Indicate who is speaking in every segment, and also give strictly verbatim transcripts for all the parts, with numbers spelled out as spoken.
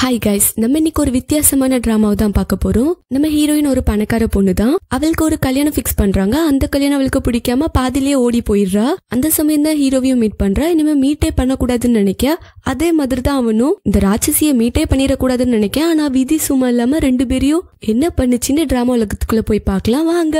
Speaker 1: Hi guys, நம்ம இன்னைக்கு ஒரு வித்தியாசமான டிராமாவை தான் பார்க்க போறோம். நம்ம ஹீரோயின் ஒரு பணக்கார பொண்ணு தான். அவளுக்கு ஒரு கல்யாணம் ஃபிக்ஸ் பண்றாங்க. அந்த கல்யாணம் அவளுக்கு பிடிக்காம பாதிலேயே ஓடி போயிடுறா. அந்த சமயம் தான் ஹீரோவையும் மீட் பண்றா. இனிமே மீட்டே பண்ணக்கூடாதுன்னு நினைக்க. அதே மாதிரி தான் அவனும் இந்த ராட்சசியை மீட்டே பண்ணிடக்கூடாதுன்னு நினைக்க. ஆனா விதி சும்மா இல்லாம ரெண்டு பேரையும் என்ன பண்ணுச்சுன்னு டிராமா உலகத்துக்குள்ள போய் பார்க்கலாம் வாங்க.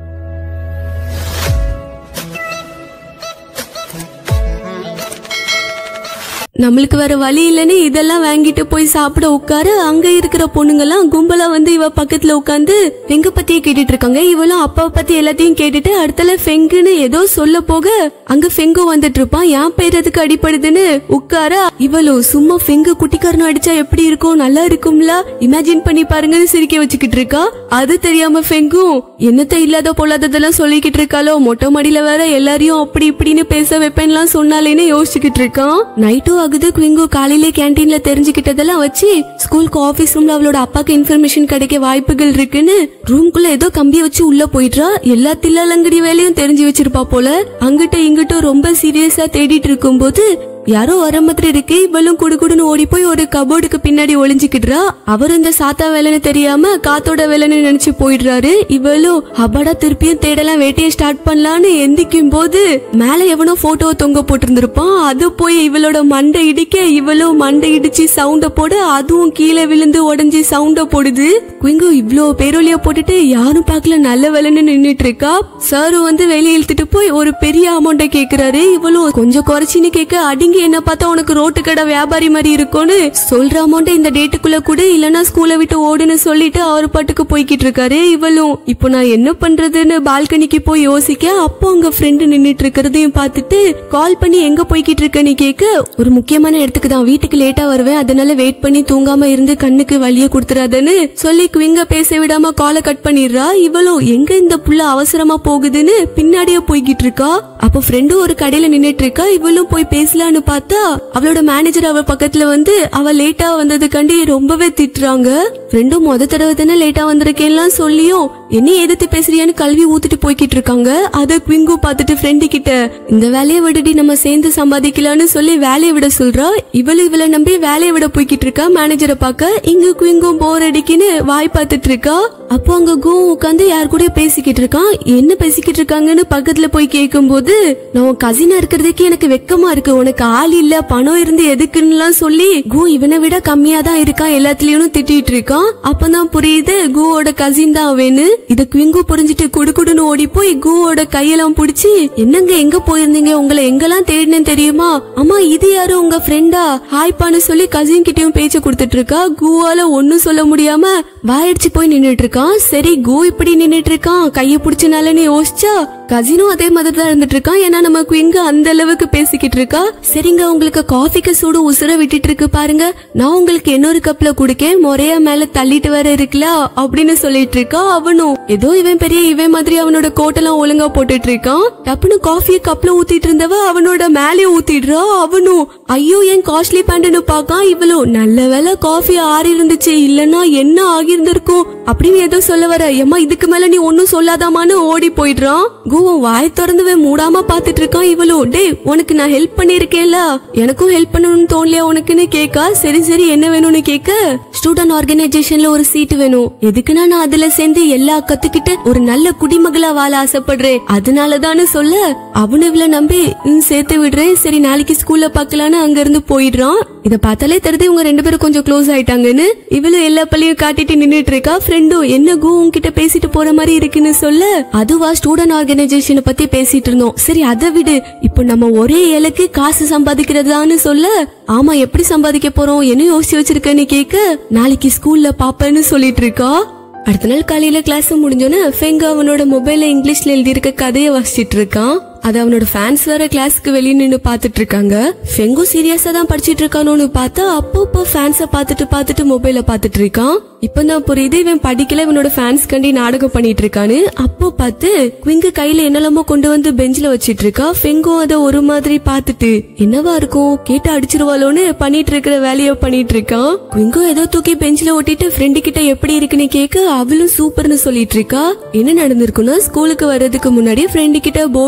Speaker 1: நம்மளுக்கு வேற வழி இல்லன்னு இதெல்லாம் வாங்கிட்டு போய் சாப்பிட உட்காரு. அங்க இருக்கிற பொண்ணுங்க எல்லாம் கும்பலா வந்து இவ பக்கத்துல உட்காந்து ஃபெங்க பத்தியே கேட்டுட்டு இருக்காங்க. இவளும் அப்பாவை பத்தி எல்லாத்தையும் கேட்டுட்டு அடுத்தல ஃபெங்குன்னு ஏதோ சொல்ல போக அங்க ஃபெங்கு வந்துட்டு இருப்பான். என் பேர் எதுக்கு அடிப்படுதுன்னு உட்கார. இவளும் சும்மா ஃபெங்கு குட்டிக்காரனும் அடிச்சா எப்படி இருக்கும், நல்லா இருக்கும்ல, இமேஜின் பண்ணி பாருங்கன்னு சிரிக்க வச்சுக்கிட்டு இருக்கா. அது தெரியாம ஃபெங்கும் என்னத்த இல்லாத பொல்லாததெல்லாம் சொல்லிக்கிட்டு இருக்காளோ, மொட்டை மாடியில வேற எல்லாரையும் அப்படி இப்படின்னு பேச வைப்பேன்லாம் சொன்னாலேன்னு யோசிச்சுக்கிட்டு இருக்கான். நைட்டும் குவிங்கு காலையில கேண்டீன்ல தெரிஞ்சுக்கிட்டதெல்லாம் வச்சு ஸ்கூலுக்கு ஆபீஸ் ரூம்ல அவளோட அப்பாக்கு இன்ஃபர்மேஷன் கிடைக்க வாய்ப்புகள் இருக்குன்னு ரூம்குள்ள ஏதோ கம்பிய வச்சு உள்ள போயிட்டா. எல்லா தில்லாலங்கடி வேலையும் தெரிஞ்சு வச்சிருப்பா போல. அங்கிட்ட இங்கிட்ட ரொம்ப சீரியஸா தேடிட்டு இருக்கும் போது யாரோ வர மாதிரி இருக்கு. இவளும் குடுகுடுன்னு ஓடி போய் ஒரு கபோர்டுக்கு பின்னாடி ஒளிஞ்சுக்கிட்டுறா. அவர் இந்த சாத்தா வேலைன்னு தெரியாம காத்தோட வேலைன்னு நினைச்சு போயிடுறாரு. இவளும் அப்பாடா திருப்பியும் தேடலாம் வேட்டையை ஸ்டார்ட் பண்ணலான்னு எந்திக்கும் போது மேல எவனோ போட்டோ தொங்க போட்டிருந்திருப்பான். அது போய் இவளோட மண்டை இடிக்க இவளும் மண்டை இடிச்சு சவுண்ட போட அதுவும் கீழே விழுந்து உடஞ்சி சவுண்ட போடுது. குயிங்கு இவ்ளோ பேரோலிய போட்டுட்டு யாரும் பாக்கல நல்ல வேலைன்னு நின்னுட்டு இருக்கா. சாரு வந்து வெளியே இழுத்துட்டு போய் ஒரு பெரிய அமௌண்ட கேக்குறாரு. இவளும் கொஞ்சம் குறைச்சின்னு கேட்க அடிங்க என்ன பார்த்தா உனக்கு ரோட்டு கடை வியாபாரி மாதிரி இருக்கும்னு சொல்ற அமௌண்ட் இந்த டேட்டுக்குள்ள கூட இல்லனா ஸ்கூலை விட்டு ஓடுன்னு சொல்லிட்டு அவர் பாட்டுக்கு போய்கிட்டு இருக்காரு. இவளும் இப்போ நான் என்ன பண்றதுன்னு பால்கனிக்கு போய் யோசிக்க அப்போ உங்க ஃப்ரெண்டு நின்னுட்டு இருக்கிறதையும் பார்த்துட்டு கால் பண்ணி எங்க போய்கிட்டு இருக்கன்னு கேட்க ஒரு முக்கியமான இடத்துக்கு தான், வீட்டுக்கு லேட்டா வருவேன், அதனால வெயிட் பண்ணி தூங்காம இருந்து கண்ணுக்கு வலிய கொடுத்துறாதுன்னு சொல்லி குவிங்க பேச விடாம காலை கட் பண்ணிடுறா. இவளும் எங்க இந்த புள்ள அவசரமா போகுதுன்னு பின்னாடியே போய்கிட்டு இருக்கா. அப்போ ஃப்ரெண்டு ஒரு கடையில நின்னுட்டு இருக்கா. இவளும் போய் பேசலான்னு பார்த்தா அவளோட மேனேஜர் அவ பக்கத்துல வந்து அவ லேட்டா வந்ததுக்காண்டி ரொம்பவே திட்டுறாங்க. ஃப்ரெண்டும் மொத தடவை தானே லேட்டா வந்திருக்கேன்லாம் சொல்லியும் என்ன எதிர்த்து பேசுறியான்னு கல்வி ஊத்துட்டு போய்கிட்டு இருக்காங்க. அத குவிங்கு பாத்துட்டு ஃப்ரெண்டு கிட்ட இந்த வேலையை விடுடி நம்ம சேர்ந்து சம்பாதிக்கலான்னு சொல்லி வேலையை விட சொல்றா. இவளு இவளை நம்பி வேலையை விட போய்கிட்டு இருக்கா மேனேஜரை பார்க்க. இங்க குவிங்கும் போர் அடிக்குன்னு வாய் பார்த்துட்டு இருக்கா. அப்போ அங்க கு உட்காந்து யார் கூட பேசிக்கிட்டு இருக்கான். என்ன பேசிக்கிட்டு இருக்காங்கன்னு பக்கத்துல போய் கேட்கும் போது நான் கசினா இருக்கிறதுக்கு எனக்கு வெக்கமா இருக்கு, உனக்கு ஆள் இல்ல பணம் இருந்து எதுக்குன்னு சொல்லி கு இவனை விட கம்மியா தான் இருக்கான் எல்லாத்துலயும் திட்டிட்டு இருக்கான். அப்பதான் புரியுது குவோட கசின் தான் அவனு. இத குவிங்கு புரிஞ்சுட்டு குடுகுடுன்னு ஓடி போய் குவோட கையெல்லாம் புடிச்சு என்னங்க எங்க போயிருந்தீங்க, உங்களை எங்கெல்லாம் தேடினேன்னு தெரியுமா, அம்மா இது யாரு உங்க ஃப்ரெண்டா ஹாய்பான்னு சொல்லி கசின் கிட்டயும் பேச்சு கொடுத்துட்டு இருக்கா. குவால ஒன்னும் சொல்ல முடியாம வாயடிச்சு போய் நின்னுட்டு இருக்கான். சரி கு இப்படி நின்னுட்டு இருக்கான் கைய புடிச்சனாலன்னு யோசிச்சா கசினும் அதே மாதிரி தான் இருந்துட்டு இருக்கான். ஏன்னா நம்ம குவிங்க அந்த அளவுக்கு பேசிக்கிட்டு இருக்கா. சரிங்க உங்களுக்கு காஃபிக்கு சூடு உசுர விட்டுட்டு இருக்கு பாருங்க, நான் உங்களுக்கு இன்னொரு கப்ல குடிக்கேன், முறையா மேல தள்ளிட்டு வர இருக்குல்ல அப்படின்னு சொல்லிட்டு இருக்கா. அவனும் ஏதோ இவன் பெரிய இவன் மாதிரி அவனோட கோட்டெல்லாம் ஒழுங்கா போட்டுட்டு இருக்கான். டப்புனு காஃபியை கப்ல ஊத்திட்டு இருந்தவ அவனோட மேலேயே ஊத்திடுறா. அவனும் ஐயோ என் காஸ்ட்லி பேண்ட்னு பாக்கான். இவளும் நல்ல வேலை காஃபி ஆறி இருந்துச்சு, இல்லன்னா என்ன ஆகியிருந்திருக்கும் அப்படின்னு ஏதோ சொல்ல வர. ஏமா இதுக்கு மேல நீ ஒன்னும் சொல்லாதாமான்னு ஓடி போயிடுறான். குவும் வாய் திறந்துவே மூடாம பாத்துட்டு இருக்கான். இவளும் டே உனக்கு நான் ஹெல்ப் பண்ணிருக்கேன்ல, எனக்கும் ஹெல்ப் பண்ணணும்னு தோணலையா உனக்குன்னு கேட்கா. சரி சரி என்ன வேணும்னு கேட்க ஸ்டூடெண்ட் ஆர்கனைசேஷன்ல ஒரு சீட் வேணும், எதுக்குன்னா நான் அதுல சேர்ந்து எல்லா கத்துக்கிட்டு ஒரு நல்ல குடிமகளா வாழ ஆசைப்படுறேன், அதனாலதான்னு சொல்ல அவனு இவள நம்பி சேர்த்து விடுறேன், சரி நாளைக்கு ஸ்கூல்ல பாக்கலான்னு அங்க இருந்து போயிடுறான். இத பார்த்தாலே தெரியுது இவங்க ரெண்டு பேரும் கொஞ்சம் க்ளோஸ் ஆயிட்டாங்கன்னு. இவளும் எல்லா பள்ளியும் காட்டிட்டு நின்னுட்டு இருக்கா. ஃப்ரெண்டும் என்ன கு உன்கிட்ட பேசிட்டு போற மாதிரி இருக்குன்னு சொல்ல அதுவா ஸ்டூடெண்ட் ஆர்கனைசேஷனை பத்தி பேசிட்டு இருந்தோம், சரி அதை விடு, இப்போ நம்ம ஒரே ஏழைக்கு காசு சம்பாதிக்கிறதான்னு சொல்ல ஆமா எப்படி சம்பாதிக்க போறோம் என்ன யோசிச்சு வச்சிருக்கேன்னு கேட்க நாளைக்கு ஸ்கூல்ல பாப்பேன்னு சொல்லிட்டு இருக்கா. அடுத்த நாள் காலையில கிளாஸ் முடிஞ்சோன்னு ஃபெங்க அவனோட மொபைல்ல இங்கிலீஷ்ல எழுதி இருக்க கதையை வாசிச்சிட்டு இருக்கான். அது அவனோட ஃபேன்ஸ் வேற கிளாஸ்க்கு வெளியே நின்று பாத்துட்டு இருக்காங்க. ஃபெங்கு சீரியஸா தான் படிச்சிட்டு இருக்கானோன்னு பார்த்தா அப்பப்போ ஃபேன்ஸ பாத்துட்டு பாத்துட்டு மொபைல பாத்துட்டு இருக்கான். இப்பதான் புரியுது இவன் படிக்கல இவனோட ஃபேன்ஸ் கண்டி நாடகம் பண்ணிட்டு இருக்கான்னு. அப்போ பார்த்து குவிங்கு கையில என்னெல்லாமோ கொண்டு வந்து பெஞ்சில வச்சிட்டு இருக்கா. ஃபெங்கும் அத ஒரு மாதிரி பாத்துட்டு என்னவா இருக்கும் கேட்டு அடிச்சிருவாளோன்னு பண்ணிட்டு இருக்கிற வேலைய பண்ணிட்டு இருக்கான். குவிங்கும் ஏதோ தூக்கி பெஞ்சில ஒட்டிட்டு ஃப்ரெண்டு கிட்ட எப்படி இருக்குன்னு கேட்க அவளும் சூப்பர்னு சொல்லிட்டு இருக்கா. என்ன நடந்திருக்குன்னா ஸ்கூலுக்கு வர்றதுக்கு முன்னாடி ஃப்ரெண்டு கிட்ட போர்ட்ல ஏதோ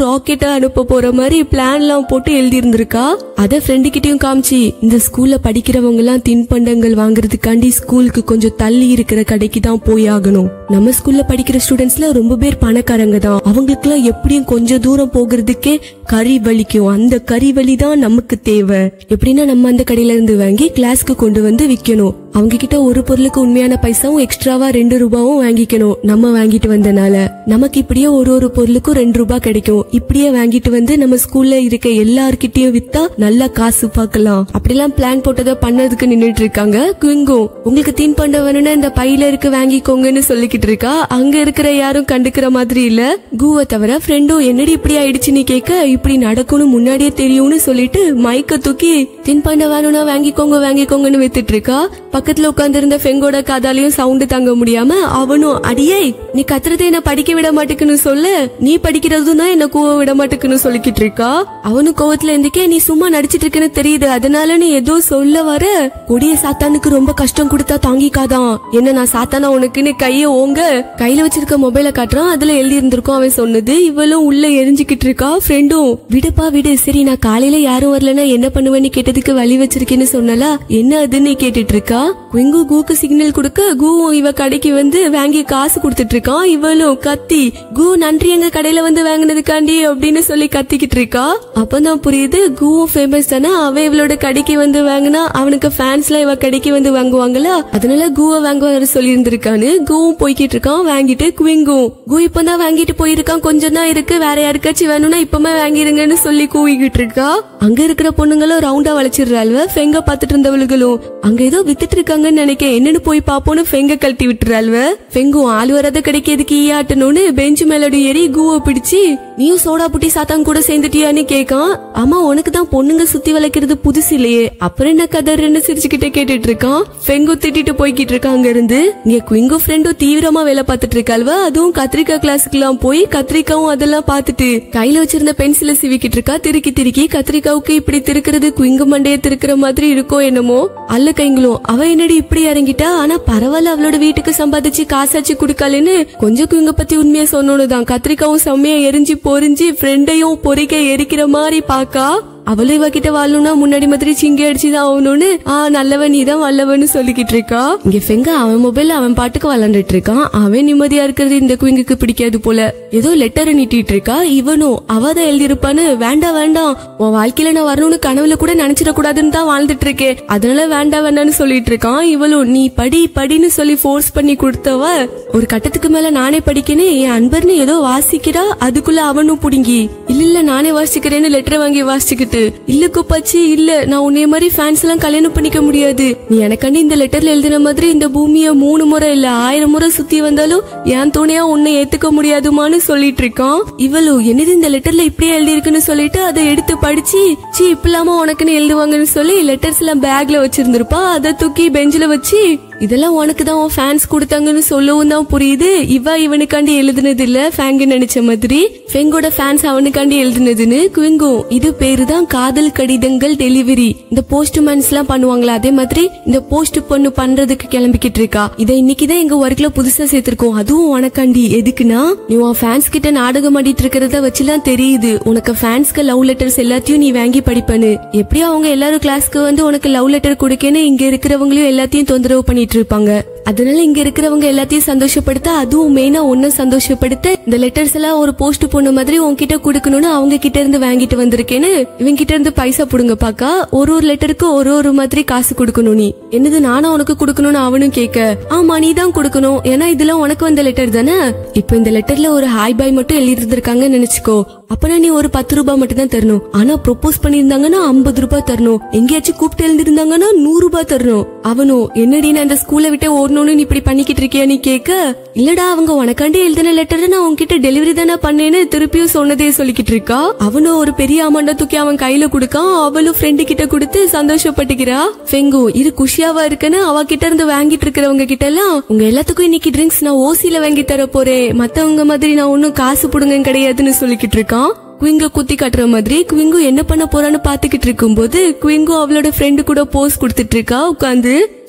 Speaker 1: ராக்கெட்டா அனுப்ப போற மாதிரி பிளான் எல்லாம் போட்டு எழுதி இருந்திருக்கா. அத ஃப்ரெண்டு கிட்டயும் காமிச்சு, இந்த ஸ்கூல்ல படிக்கிறவங்க எல்லாம் தின்பண்டங்கள் வாங்குறதுக்காண்டி ஸ்கூலுக்கு கொஞ்சம் தள்ளி இருக்கிற கடைக்கு தான் போய் ஆகணும். நம்ம ஸ்கூல்ல படிக்கிற ஸ்டூடெண்ட்ஸ்ல ரொம்ப பேர் பணக்காரங்க தான், அவங்களுக்கு எல்லாம் எப்படியும் கொஞ்சம் தூரம் போகிறதுக்கே கறி வலிக்கும். அந்த கறி வலி தான் நமக்கு தேவை. எப்படின்னா நம்ம அந்த கடையில இருந்து வாங்கி கிளாஸ்க்கு கொண்டு வந்து விக்கணும். அவங்க கிட்ட ஒரு பொருளுக்கு உண்மையான பைசாவும் எக்ஸ்ட்ராவா ரெண்டு ரூபாவும் வாங்கிக்கணும். நம்ம வாங்கிட்டு வந்தனால நமக்கு இப்படியே ஒரு ஒரு பொருளுக்கும் ரெண்டு ரூபாய் கிடைக்கும். இப்படியே வாங்கிட்டு வந்து நம்ம ஸ்கூல்ல இருக்க எல்லார்கிட்டயும் வித்தா நல்லா காசு பாக்கலாம். அப்படிலாம் பிளான் போட்டதை பண்ணதுக்கு நின்னுட்டு இருக்காங்க. குவிங்கும் உங்களுக்கு தின்பண்டம் வேணும்னா இந்த பையில இருக்கு வாங்கிக்கோங்கன்னு சொல்லிக்கிட்டு இருக்கா. அங்க இருக்கிற யாரும் கண்டுக்கிற மாதிரி இல்ல. கூவை தவிர ஃப்ரெண்டும் என்னடி இப்படி ஆயிடுச்சுன்னு கேட்க, இப்படி நடக்கும்னு முன்னாடியே தெரியும்னு சொல்லிட்டு மைக்க தூக்கி தின்பண்டம் வேணும்னா வாங்கிக்கோங்க வாங்கிக்கோங்கன்னு வித்துட்டு இருக்கா. பக்கத்துல உட்கார்ந்து இருந்த ஃபெங்கோட காதாலையும் சவுண்ட் தாங்க முடியாம அவனும், அடியே நீ கத்துறதை என்ன படிக்க விட மாட்டேக்குன்னு சொல்ல, நீ படிக்கிறதும் தான் என்ன கூவ விட மாட்டேக்குன்னு சொல்லிக்கிட்டு இருக்கா. அவனும் கோவத்துல இருந்துக்கே, நீ சும்மா நடிச்சிட்டு இருக்குன்னு தெரியுது, அதனால நீ ஏதோ சொல்ல வர. கொடிய சாத்தானுக்கு ரொம்ப கஷ்டம் கொடுத்தா தாங்கிக்காதான், என்ன நான் சாத்தானா உனக்குன்னு கைய ஓங்க கையில வச்சிருக்க மொபைல காட்டுறான். அதுல எழுதி இருந்திருக்கும் அவன் சொன்னது. இவளும் உள்ள எரிஞ்சுக்கிட்டு இருக்கா. ஃப்ரெண்டும், விடுப்பா விடு, சரி நான் காலையில யாரும் வரலன்னா என்ன பண்ணுவேன்னு கேட்டதுக்கு வழி வச்சிருக்கேன்னு சொன்னலா, என்ன அதுன்னு கேட்டுட்டு இருக்கா. குவிங்கு கூக்கு சிக்னல் கொடுக்க கூவும் இவ கடைக்கு வந்து வாங்கி காசு கொடுத்துட்டு இருக்கான். இவளும் கத்தி, கூ நன்றி எங்க கடையில வந்து வாங்கினதுக்காண்டி அப்படின்னு சொல்லி கத்திக்கிட்டு இருக்கா. அப்பதான் புரியுது கூவும் ஃபேமஸ் தானே, அவ இவளோட கடைக்கு வந்து வாங்கினா அவனுக்கு ஃபேன்ஸ்ல இவ கடைக்கு வந்து வாங்குவாங்களா, அதனால கூவை வாங்க வர சொல்லி இருந்திருக்கான்னு. கூவும் போய்கிட்டு இருக்கான் வாங்கிட்டு. குவிங்கும், கூ இப்பதான் வாங்கிட்டு போயிருக்கான், கொஞ்சம் தான் இருக்கு, வேற யாருக்காச்சும் வேணும்னா இப்பமே வாங்கிருங்கன்னு சொல்லி கூவிக்கிட்டு இருக்கா. அங்க இருக்கிற பொண்ணுங்களும் ரவுண்டா வளைச்சிடுறாள்வ. ஃபெங்க பாத்துட்டு இருந்தவளுகளும் அங்க ஏதோ வித்துட்டு இருக்காங்கன்னு நினைக்க, என்னன்னு போய் பாப்போன்னு ஃபெங்க கழட்டி விட்டுறாள்வ. ஃபெங்கும் ஆள் வரத கிடைக்கிறதுக்கு ஈயாட்டணும்னு பெஞ்சு மேலோடு ஏறி கூவை பிடிச்சு, நீயும் சோடா புட்டி சாத்தான் கூட சேர்ந்துட்டியான்னு கேட்கான். ஆமா உனக்கு தான் பொண்ணுங்க சுத்தி வளைக்கிறது புதுசு இல்லையே, அப்புறம் என்ன கதர்ன்னு சிரிச்சுக்கிட்டே கேட்டுட்டு இருக்கான். ஃபெங்கு திட்டிட்டு போய்கிட்டு இருக்கா. அங்க இருந்து இங்க குவிங்கு ஃப்ரெண்டும் தீவிரமா வேலை பார்த்துட்டு இருக்காள்வ. அதுவும் கத்திரிக்காய் கிளாஸுக்கு எல்லாம் போய் கத்திரிக்காவும் அதெல்லாம் பாத்துட்டு கையில வச்சிருந்த பென்சில சிவிக்கிட்டு இருக்கா. திருக்கி திருக்கி கத்திரிக்காவுக்கு இப்படி திருக்கிறது குவிங்கு மண்டைய திருக்கிற மாதிரி இருக்கோ என்னமோ. அல்ல கைங்களும், அவ என்னடி இப்படி இறங்கிட்டா, ஆனா பரவாயில்ல அவளோட வீட்டுக்கு சம்பாதிச்சு காசாச்சு குடுக்கலன்னு கொஞ்சம் குவிங்க பத்தி உண்மையா சொன்னோனுதான் கத்திரிக்காவும் செம்மையா எரிஞ்சு பொறிஞ்சு ஃப்ரெண்டையும் பொறிக்க எரிக்கிற மாதிரி பாக்கா. அவளும் இவகிட்ட வாழணும்னா முன்னாடி மாதிரி சிங்கி அடிச்சுதான் ஆகணும்னு ஆஹ் நல்லவன் நீதான் வல்லவன்னு சொல்லிக்கிட்டு இருக்கா. இங்க ஃபெங்க அவன் மொபைல் அவன் பாட்டுக்கு விளாண்டுட்டு இருக்கான். அவன் நிம்மதியா இருக்கிறது இந்த குவிங்குக்கு பிடிக்காது போல. ஏதோ லெட்டரை நீட்டிட்டு இருக்கா. இவனும் அவதான் எழுதிருப்பான்னு, வேண்டாம் வேண்டாம் உன் வாழ்க்கையில நான் வரணும்னு கனவுல கூட நினைச்சிட கூடாதுன்னு தான் வாழ்ந்துட்டு இருக்கேன், அதனால வேண்டாம் வேண்டான்னு சொல்லிட்டு இருக்கான். இவளும் நீ படி படின்னு சொல்லி போர்ஸ் பண்ணி கொடுத்தவ ஒரு கட்டத்துக்கு மேல நானே படிக்கணும் என் அன்பர்னு ஏதோ வாசிக்கிறா. அதுக்குள்ள அவனும் புடுங்கி, இல்ல இல்ல நானே வாசிக்கிறேன்னு லெட்டரை வாங்கி வாசிச்சுக்கிட்டு, இல்ல குப்பாச்சி இல்ல நான் உன்னைய மாதிரி ஃபேன்ஸ் எல்லாம் கல்யாணம் பண்ணிக்க முடியாது, நீ எனக்காண்டி இந்த லெட்டர்ல எழுதின மாதிரி இந்த பூமிய மூணு முறை இல்ல ஆயிரம் முறை சுத்தி வந்தாலும் என் துணையா உன்னை ஏத்துக்க முடியாதுமான்னு சொல்லிட்டு இருக்கான். இவளும் என்னது இந்த லெட்டர்ல இப்படியே எழுதி இருக்குன்னு சொல்லிட்டு அதை எடுத்து படிச்சு, சி இப்பலாம உனக்குன்னு எழுதுவாங்கன்னு சொல்லி லெட்டர்ஸ் எல்லாம் பேக்ல வச்சிருந்திருப்பா. அதை தூக்கி பெஞ்சில வச்சு, இதெல்லாம் உனக்கு தான் உன் ஃபேன்ஸ் கொடுத்தாங்கன்னு சொல்லவும் தான் புரியுது இவ இவனுக்காண்டி எழுதுனது இல்ல ஃபேங்கு நினைச்ச மாதிரி ஃபெங்கோட ஃபேன்ஸ் அவனுக்காண்டி எழுதுனதுன்னு. குவிங்கும், இது பேரு தான் காதல் கடிதங்கள் டெலிவரி. இந்த போஸ்ட்மேன்ஸ் எல்லாம் பண்ணுவாங்களா, அதே மாதிரி இந்த போஸ்ட் பொண்ணு பண்றதுக்கு கிளம்பிக்கிட்டு இருக்கா. இதை இன்னைக்குதான் எங்க ஒர்க்ல புதுசா சேர்த்திருக்கோம், அதுவும் உனக்காண்டி. எதுக்குன்னா நீ உன் ஃபேன்ஸ் கிட்ட நாடகம் ஆடிட்டு இருக்கிறத வச்சுலாம் தெரியுது உனக்கு ஃபேன்ஸ்க்கு லவ் லெட்டர்ஸ் எல்லாத்தையும் நீ வாங்கி படிப்பனு. எப்படியும் அவங்க எல்லாரும் கிளாஸ்க்கு வந்து உனக்கு லவ் லெட்டர் கொடுக்கேன்னு இங்க இருக்கிறவங்களையும் எல்லாத்தையும் தொந்தரவு பண்ணிட்டு இருப்பாங்க. அதனால இங்க இருக்கிறவங்க எல்லாத்தையும் சந்தோஷப்படுத்த, அதுவும் மெயினா ஒன்னும் சந்தோஷப்படுத்த இந்த லெட்டர்ஸ் எல்லாம் ஒரு போஸ்ட் பொண்ணு மாதிரி உன்கிட்ட குடுக்கணும்னு அவங்க கிட்ட இருந்து வாங்கிட்டு வந்திருக்கேன்னு இவங்க கிட்ட இருந்து பைசா புடுங்க பாக்கா. ஒரு ஒரு லெட்டருக்கு ஒரு ஒரு மாதிரி காசு குடுக்கணும். நீ என்னது நானா உனக்கு குடுக்கணும்னு அவனும் கேட்க, ஆமா நீ தான் குடுக்கணும், ஏன்னா இதெல்லாம் உனக்கு வந்த லெட்டர் தானே. இப்ப இந்த லெட்டர்ல ஒரு ஹாய் பாய் மட்டும் எழுதி இருந்திருக்காங்கன்னு நினைச்சுக்கோ, அப்பனா நீ ஒரு பத்து ரூபாய் மட்டும் தான் தரணும். ஆனா ப்ரொபோஸ் பண்ணிருந்தாங்கன்னா ஐம்பது ரூபாய் தரணும், எங்கேயாச்சும் கூப்பிட்டு எழுந்திருந்தாங்கன்னா நூறு ரூபாய் தரணும். அவனும், என்னடி நான் இந்த ஸ்கூல்ல விட்டு ஓடணும்னு நீ இப்படி பண்ணிக்கிட்டு இருக்கியா நீ கேட்க, இல்லடா அவங்க உனக்காண்டி எழுதின லெட்டர் நான் உன்கிட்ட டெலிவரி தானே பண்ணேன்னு திருப்பியும் சொன்னதே சொல்லிக்கிட்டு இருக்கா. அவனும் ஒரு பெரிய அமௌண்ட தூக்கி அவன் கையில குடுக்கான். அவளும் ஃப்ரெண்டு கிட்ட கொடுத்து சந்தோஷப்பட்டுக்கிறா. ஃபெங்கு இது குஷியாவா இருக்குன்னு அவ கிட்ட இருந்து வாங்கிட்டு இருக்கிறவங்க கிட்ட எல்லாம், உங்க எல்லாத்துக்கும் இன்னைக்கு ட்ரிங்க்ஸ் நான் ஓசில வாங்கி தர போறேன், மத்தவங்க மாதிரி நான் ஒன்னும் காசு புடுங்க கிடையாதுன்னு சொல்லிக்கிட்டு இருக்கான். குவிங்க குத்தி காட்டுற மாதிரி. குவிங்கு என்ன பண்ண போறான்னு பாத்துக்கிட்டு இருக்கும் போது குவிங்கு அவளோட ஃப்ரெண்டு கூட போஸ் கொடுத்துட்டு இருக்கா உட்காந்து.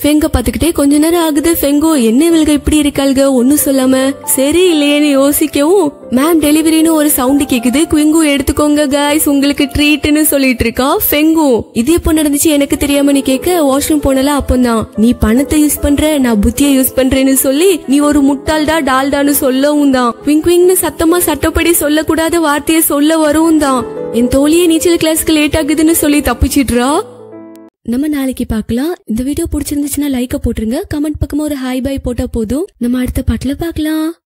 Speaker 1: ஃபெங்க பாத்துக்கிட்டே கொஞ்ச நேரம் ஆகுது. ஃபெங்கோ என்ன இவளுக இப்படி இருக்காளுக ஒன்னும் சொல்லாம சரி இல்லையேன்னு யோசிக்கவும் மேம் டெலிவரின்னு ஒரு சவுண்ட் கேக்குது. குவிங்கு எடுத்துக்கோங்க கைஸ் உங்களுக்கு ட்ரீட்னு சொல்லிட்டு இருக்கா ஃபெங்கு. இது எப்போ நடந்துச்சு எனக்கு தெரியாம நீ கேட்க வாஷ்ரூம் போனல அப்பந்தான் நீ பணத்தை யூஸ் பண்ற நான் புத்தியை யூஸ் பண்றேன்னு சொல்லி நீ ஒரு முட்டாள்டா டால்டான்னு சொல்லவும் தான் குவிங் குவிங்னு சத்தமா சட்டப்படி சொல்லக்கூடாத வார்த்தையை சொல்ல வரவும் தான் என் தோழியே நீச்சல் கிளாஸ்க்கு லேட் ஆகுதுன்னு சொல்லி தப்பிச்சிடுறா. நம்ம நாளைக்கு பார்க்கலாம். இந்த வீடியோ பிடிச்சிருந்துச்சுன்னா லைக்க போட்டுருங்க. கமெண்ட் பக்கமா ஒரு ஹாய் பாய் போட்டா போதும். நம்ம அடுத்த பாட்டுல பார்க்கலாம்.